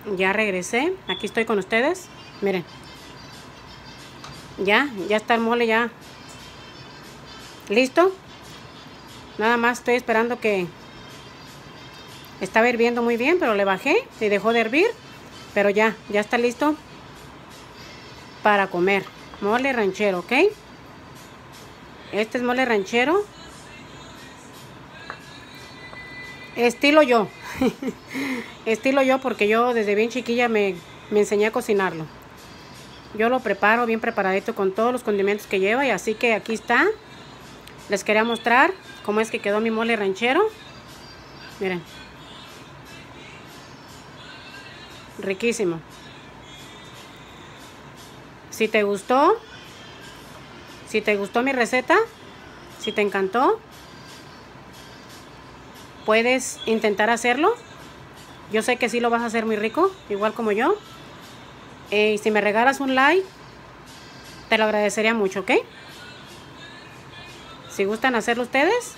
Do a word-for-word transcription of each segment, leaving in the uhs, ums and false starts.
Ya regresé, aquí estoy con ustedes. Miren, ya, ya está el mole ya listo. Nada más estoy esperando que estaba hirviendo muy bien, pero le bajé y dejó de hervir. Pero ya, ya está listo para comer. Mole ranchero, ¿ok? Este es mole ranchero estilo yo. Estilo yo, porque yo desde bien chiquilla me, me enseñé a cocinarlo. Yo lo preparo bien preparadito con todos los condimentos que lleva. Y así que aquí está. Les quería mostrar cómo es que quedó mi mole ranchero. Miren. Riquísimo. Si te gustó, si te gustó mi receta, si te encantó, puedes intentar hacerlo. Yo sé que sí lo vas a hacer muy rico, igual como yo. Eh, y si me regalas un like, te lo agradecería mucho, ¿ok? Si gustan hacerlo ustedes,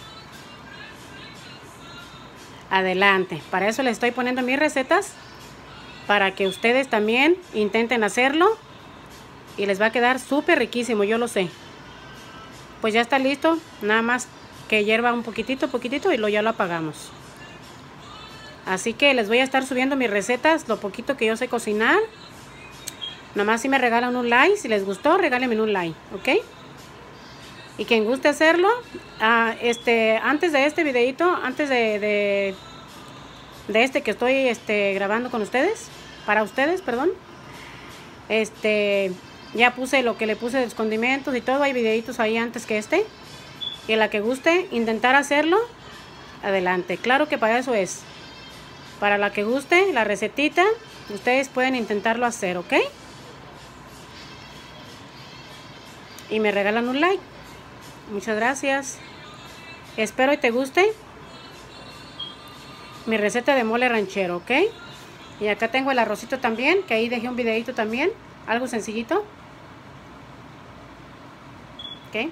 adelante. Para eso les estoy poniendo mis recetas, para que ustedes también intenten hacerlo. Y les va a quedar súper riquísimo, yo lo sé. Pues ya está listo, nada más que hierva un poquitito, poquitito y lo ya lo apagamos. Así que les voy a estar subiendo mis recetas, lo poquito que yo sé cocinar. Nada más si me regalan un like, si les gustó, regálenme un like, ¿ok? Y quien guste hacerlo, uh, este, antes de este videito, antes de, de, de este que estoy este, grabando con ustedes, para ustedes, perdón, este... ya puse lo que le puse de los condimentos y todo. Hay videitos ahí antes que este. Y la que guste intentar hacerlo, adelante. Claro que para eso es. Para la que guste la recetita, ustedes pueden intentarlo hacer, ¿ok? Y me regalan un like. Muchas gracias. Espero y te guste mi receta de mole ranchero, ¿ok? Y acá tengo el arrocito también, que ahí dejé un videito también. Algo sencillito. ¿Ok?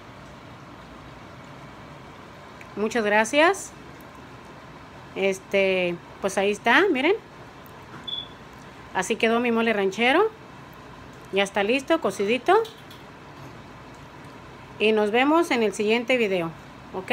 Muchas gracias. Este, pues ahí está, miren. Así quedó mi mole ranchero. Ya está listo, cocidito. Y nos vemos en el siguiente video, ¿ok?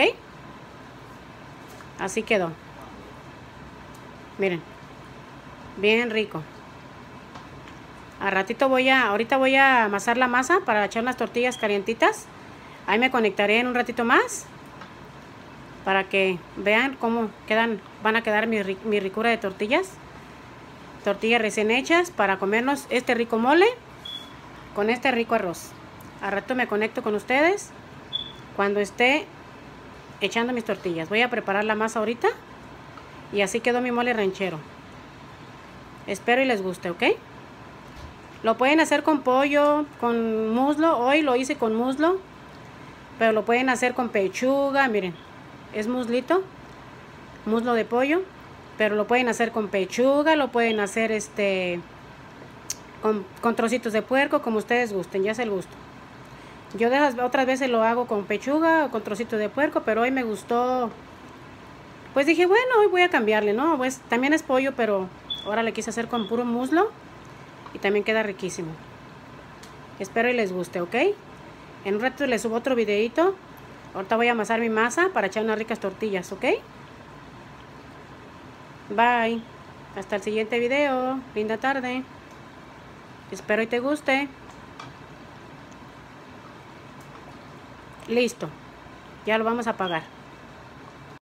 Así quedó. Miren. Bien rico. Al ratito voy a, ahorita voy a amasar la masa para echar unas tortillas calientitas. Ahí me conectaré en un ratito más, para que vean cómo quedan, van a quedar mi, mi ricura de tortillas. Tortillas recién hechas para comernos este rico mole con este rico arroz. Al rato me conecto con ustedes cuando esté echando mis tortillas. Voy a preparar la masa ahorita. Y así quedó mi mole ranchero. Espero y les guste, ¿ok? Lo pueden hacer con pollo, con muslo. Hoy lo hice con muslo. Pero lo pueden hacer con pechuga. Miren, es muslito. Muslo de pollo. Pero lo pueden hacer con pechuga. Lo pueden hacer este con, con trocitos de puerco, como ustedes gusten. Ya es el gusto. Yo de esas otras veces lo hago con pechuga o con trocitos de puerco. Pero hoy me gustó. Pues dije, bueno, hoy voy a cambiarle, ¿no? Pues también es pollo, pero ahora le quise hacer con puro muslo. Y también queda riquísimo. Espero y les guste, ¿ok? En un rato les subo otro videito. Ahorita voy a amasar mi masa para echar unas ricas tortillas, ¿ok? Bye. Hasta el siguiente video. Linda tarde. Espero y te guste. Listo. Ya lo vamos a apagar.